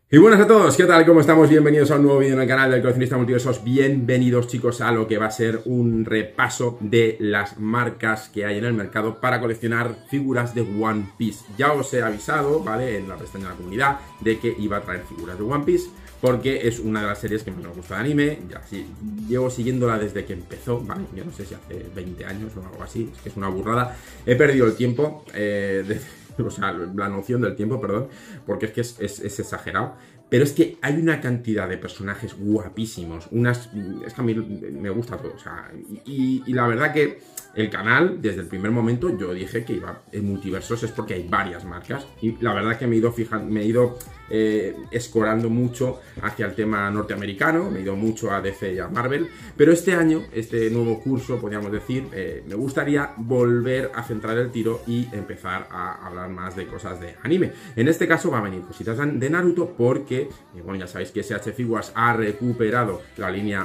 Y buenas a todos, ¿qué tal? ¿Cómo estamos? Bienvenidos a un nuevo vídeo en el canal del Coleccionista Multiversos. Bienvenidos, chicos, a lo que va a ser un repaso de las marcas que hay en el mercado para coleccionar figuras de One Piece. Ya os he avisado, ¿vale? En la pestaña de la comunidad de que iba a traer figuras de One Piece porque es una de las series que más me gusta de anime. Ya sí, llevo siguiéndola desde que empezó, ¿vale? Yo no sé si hace 20 años o algo así, es que es una burrada. He perdido el tiempo o sea, la noción del tiempo, perdón, porque es que es exagerado. Pero es que hay una cantidad de personajes guapísimos, es que a mí me gusta todo, o sea, y la verdad que el canal, desde el primer momento, yo dije que iba en multiversos, es porque hay varias marcas, y la verdad que me he ido escorando mucho hacia el tema norteamericano, me he ido mucho a DC y a Marvel, pero este año, este nuevo curso, podríamos decir, me gustaría volver a centrar el tiro y empezar a hablar más de cosas de anime. En este caso va a venir cositas de Naruto porque, bueno, ya sabéis que SH Figuarts ha recuperado la línea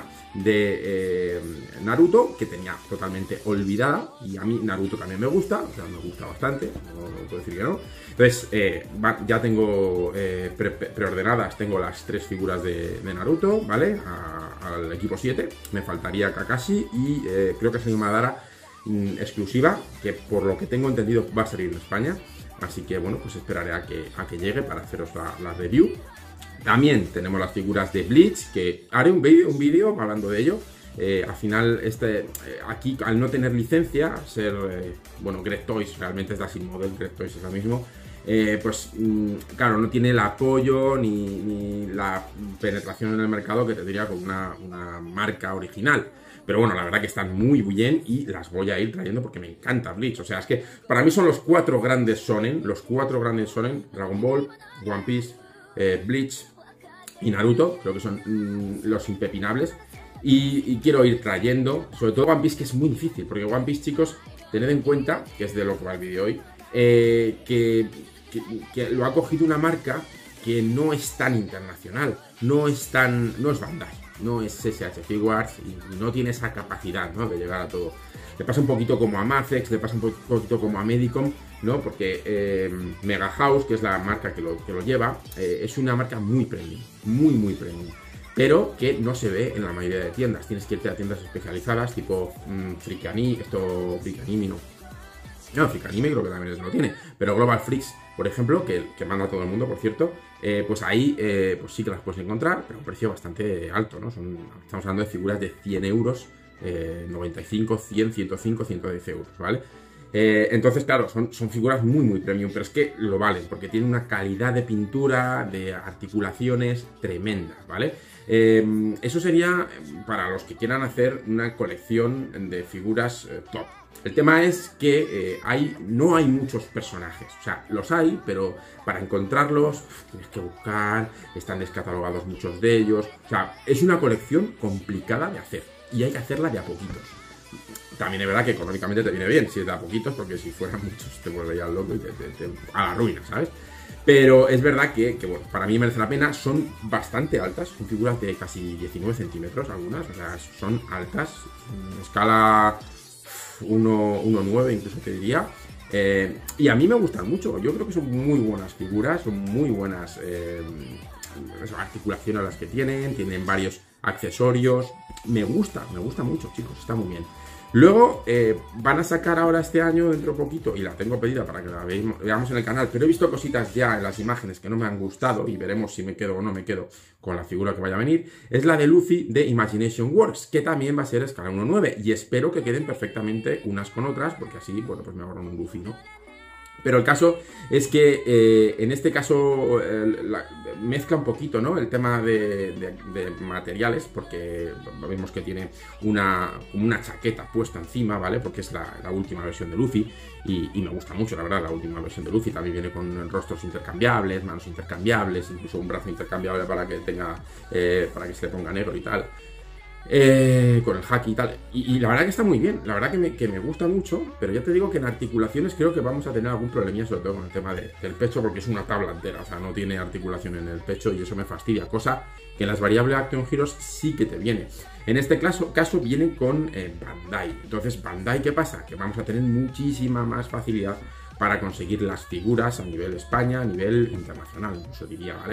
de Naruto, que tenía totalmente olvidada, y a mí Naruto también me gusta, o sea, me gusta bastante, no puedo decir que no. Entonces, ya tengo preordenadas, tengo las 3 figuras de Naruto, ¿vale? Al equipo 7, me faltaría Kakashi y creo que es Madara exclusiva, que por lo que tengo entendido va a salir en España. Así que bueno, pues esperaré a que llegue para haceros la review. También tenemos las figuras de Bleach, que haré un vídeo hablando de ello. Al final, aquí al no tener licencia, ser, bueno, Greg Toys realmente es de Asim Model, Greg Toys es lo mismo. Pues claro, no tiene el apoyo ni la penetración en el mercado que tendría con una marca original. Pero bueno, la verdad que están muy bien y las voy a ir trayendo porque me encanta Bleach. O sea, es que para mí son los 4 grandes shonen, Dragon Ball, One Piece, Bleach y Naruto, creo que son los impepinables. Y quiero ir trayendo, sobre todo One Piece, que es muy difícil, porque One Piece, chicos, tened en cuenta, que es de lo que va el vídeo hoy, que lo ha cogido una marca que no es tan internacional, no es Bandai, no es SH Figuarts y no tiene esa capacidad, ¿no?, de llegar a todo. Le pasa un poquito como a Mafex, le pasa un poquito como a Medicom, ¿no?, porque Mega House, que es la marca que lo lleva, es una marca muy premium, muy premium, pero que no se ve en la mayoría de tiendas. Tienes que irte a tiendas especializadas tipo Frikanime Frikanime creo que también lo tiene, pero Global Freaks, por ejemplo, que manda a todo el mundo, por cierto, pues ahí pues sí que las puedes encontrar, pero a un precio bastante alto, ¿no? Estamos hablando de figuras de 100 euros, 95, 100, 105, 110 euros, ¿vale? Entonces, claro, son figuras muy premium, pero es que lo valen, porque tienen una calidad de pintura, de articulaciones tremendas, ¿vale? Eso sería para los que quieran hacer una colección de figuras top. El tema es que no hay muchos personajes, o sea, los hay, pero para encontrarlos tienes que buscar, están descatalogados muchos de ellos, o sea, es una colección complicada de hacer y hay que hacerla de a poquitos. También es verdad que económicamente te viene bien si es de a poquitos, porque si fueran muchos te vuelve loco y a la ruina, ¿sabes? Pero es verdad que bueno, para mí merece la pena, son bastante altas, son figuras de casi 19 centímetros algunas, o sea, son altas, escala 1,9 incluso te diría, y a mí me gustan mucho. Yo creo que son muy buenas figuras, son muy buenas articulaciones las que tienen varios accesorios, me gusta mucho, chicos, está muy bien. Luego van a sacar ahora este año, dentro de poquito, y la tengo pedida para que la veamos en el canal, pero he visto cositas ya en las imágenes que no me han gustado y veremos si me quedo o no me quedo con la figura que vaya a venir. Es la de Luffy de Imagination Works, que también va a ser escala 1,9 y espero que queden perfectamente unas con otras, porque así, bueno, pues me ahorran un Luffy, ¿no? Pero el caso es que en este caso mezcla un poquito, ¿no?, el tema de materiales, porque vemos que tiene una chaqueta puesta encima, ¿vale? Porque es la última versión de Luffy y me gusta mucho, la verdad, la última versión de Luffy. También viene con rostros intercambiables, manos intercambiables, incluso un brazo intercambiable para que para que se le ponga negro y tal. Con el haki y tal, y la verdad que está muy bien, la verdad que me gusta mucho, pero ya te digo que en articulaciones creo que vamos a tener algún problemilla, sobre todo con el tema del pecho, porque es una tabla entera, o sea, no tiene articulación en el pecho y eso me fastidia, cosa que en las variables Action Heroes sí que te viene. En este caso vienen con Bandai. Entonces, Bandai, ¿qué pasa? Que vamos a tener muchísima más facilidad para conseguir las figuras a nivel España, a nivel internacional, incluso diría, ¿vale?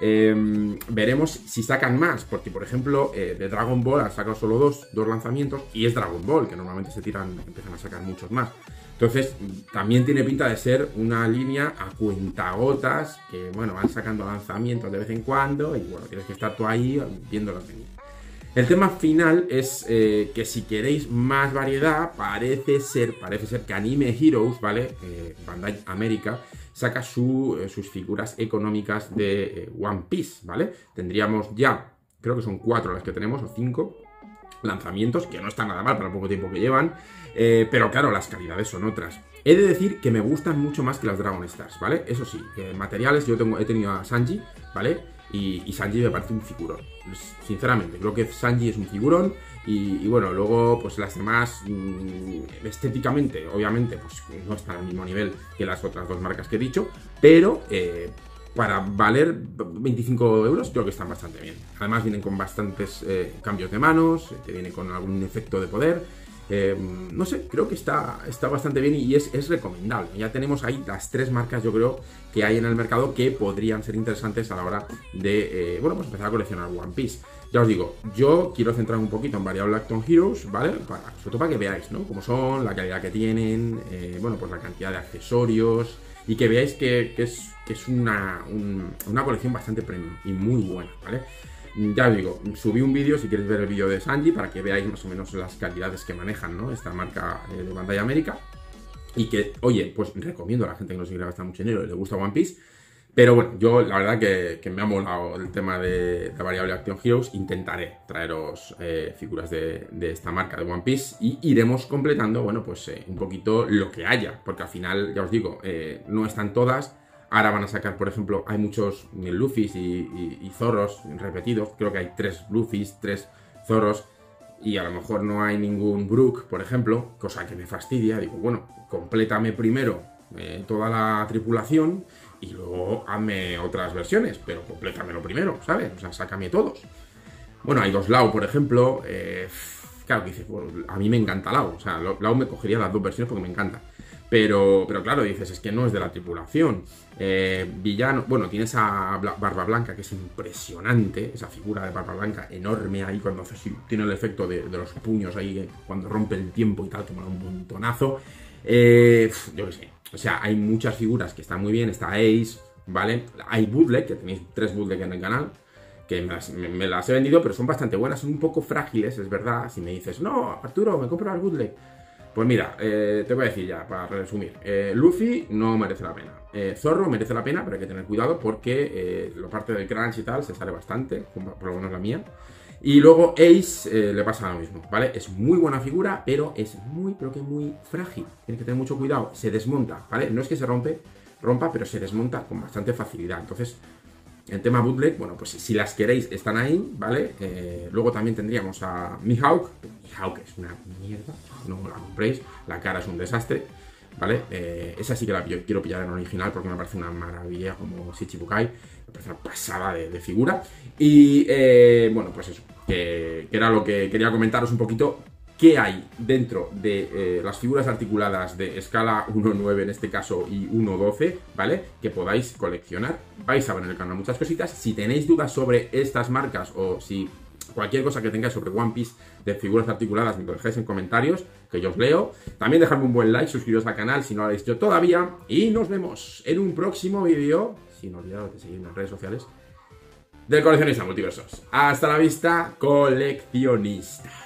Veremos si sacan más, porque por ejemplo de Dragon Ball han sacado solo dos lanzamientos y es Dragon Ball, que normalmente empiezan a sacar muchos más. Entonces también tiene pinta de ser una línea a cuentagotas, que bueno, van sacando lanzamientos de vez en cuando y bueno, tienes que estar tú ahí viéndolos venir. El tema final es que si queréis más variedad, parece ser que Anime Heroes, ¿vale? Bandai América saca sus figuras económicas de One Piece, ¿vale? Tendríamos ya, creo que son 4 las que tenemos, o 5 lanzamientos, que no está nada mal para el poco tiempo que llevan, pero claro, las calidades son otras. He de decir que me gustan mucho más que las Dragon Stars, ¿vale? Eso sí, materiales, yo he tenido a Sanji, ¿vale? Y Sanji me parece un figurón, sinceramente, creo que Sanji es un figurón y bueno, luego pues las demás estéticamente, obviamente, pues no están al mismo nivel que las otras dos marcas que he dicho, pero para valer 25 euros creo que están bastante bien. Además vienen con bastantes cambios de manos, te viene con algún efecto de poder. No sé, creo que está bastante bien y es recomendable. Ya tenemos ahí las 3 marcas, yo creo, que hay en el mercado que podrían ser interesantes a la hora de, bueno, pues empezar a coleccionar One Piece. Ya os digo, yo quiero centrarme un poquito en variable Action Heroes, ¿vale? Sobre todo para que veáis, ¿no? Cómo son, la calidad que tienen, bueno, pues la cantidad de accesorios y que veáis que es una colección bastante premium y muy buena, ¿vale? Ya os digo, subí un vídeo si queréis ver el vídeo de Sanji para que veáis más o menos las calidades que manejan, ¿no? Esta marca de Bandai América. Y que, oye, pues recomiendo a la gente que no se quiere gastar mucho dinero y le gusta One Piece. Pero bueno, yo la verdad que me ha molado el tema de la variable Action Heroes. Intentaré traeros figuras de esta marca de One Piece y iremos completando, bueno, pues un poquito lo que haya. Porque al final, ya os digo, no están todas. Ahora van a sacar, por ejemplo, hay muchos Luffys y Zorros repetidos. Creo que hay 3 Luffys, 3 Zorros. Y a lo mejor no hay ningún Brook, por ejemplo. Cosa que me fastidia. Digo, bueno, complétame primero toda la tripulación y luego hazme otras versiones. Pero complétamelo primero, ¿sabes? O sea, sácame todos. Bueno, hay 2 Lau, por ejemplo. Claro que dices, bueno, a mí me encanta Lau. O sea, Lau me cogería las 2 versiones porque me encanta. Pero claro, dices, es que no es de la tripulación. Villano, bueno, tienes a Barba Blanca, que es impresionante, esa figura de Barba Blanca enorme ahí, cuando tiene el efecto de los puños ahí, cuando rompe el tiempo y tal, que mola un montonazo. Yo qué sé, o sea, hay muchas figuras que están muy bien, está Ace, ¿vale? Hay bootleg, que tenéis 3 bootleg en el canal, que me las he vendido, pero son bastante buenas, son un poco frágiles, es verdad. Si me dices, no, Arturo, me compro las bootleg. Pues mira, te voy a decir ya, para resumir, Luffy no merece la pena, Zorro merece la pena, pero hay que tener cuidado porque la parte del crunch y tal se sale bastante, por lo menos la mía. Y luego Ace le pasa lo mismo, ¿vale? Es muy buena figura, pero es muy frágil, tienes que tener mucho cuidado, se desmonta, ¿vale? No es que se rompa, pero se desmonta con bastante facilidad. Entonces, el tema bootleg, bueno, pues si las queréis están ahí, ¿vale? Luego también tendríamos a Mihawk. Mihawk es una mierda, no la compréis, la cara es un desastre, ¿vale? Esa sí que la quiero pillar en original porque me parece una maravilla como Shichibukai, me parece una pasada de figura. Y bueno, pues eso, que era lo que quería comentaros un poquito. ¿Qué hay dentro de las figuras articuladas de escala 1.9 en este caso y 1.12, ¿vale? Que podáis coleccionar. Vais a ver en el canal muchas cositas. Si tenéis dudas sobre estas marcas o si cualquier cosa que tengáis sobre One Piece de figuras articuladas, me lo dejáis en comentarios, que yo os leo. También dejadme un buen like, suscribiros al canal si no lo habéis hecho todavía. Y nos vemos en un próximo vídeo, sin olvidaros de seguirme en las redes sociales, del Coleccionista Multiversos. Hasta la vista, coleccionista.